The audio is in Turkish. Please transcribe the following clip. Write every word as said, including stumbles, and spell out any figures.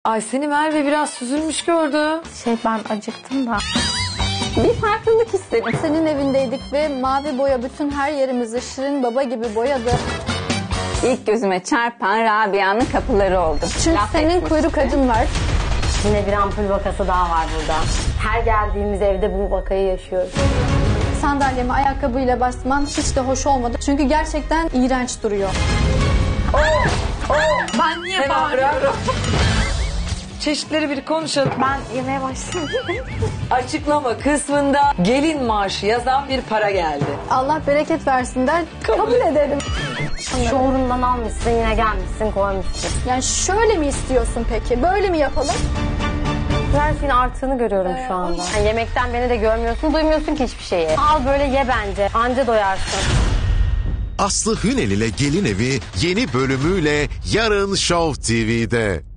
Ay seni Merve biraz süzülmüş gördü. Şey ben acıktım da. Bir farklılık istedim. Senin evindeydik ve mavi boya bütün her yerimizi Şirin Baba gibi boyadı. İlk gözüme çarpan Rabia'nın kapıları oldu. Çünkü Laf senin etmişti. kuyruk acın var. Yine bir ampul vakası daha var burada. Her geldiğimiz evde bu vakayı yaşıyoruz. Sandalyeme ayakkabıyla basman hiç de hoş olmadı. Çünkü gerçekten iğrenç duruyor. Ben niye bağırıyorum? Çeşitleri bir konuşalım. Ben yemeye başladım. Açıklama kısmında gelin maaşı yazan bir para geldi. Allah bereket versin der, kabul ederim. Şuurundan almışsın, yine gelmişsin, koymuşsun. Yani şöyle mi istiyorsun peki? Böyle mi yapalım? Her şeyin arttığını görüyorum şu anda. Yani yemekten beni de görmüyorsun, duymuyorsun ki hiçbir şeyi. Al böyle ye bence, anca doyarsın. Aslı Hünel ile Gelin Evi yeni bölümüyle yarın Show T V'de.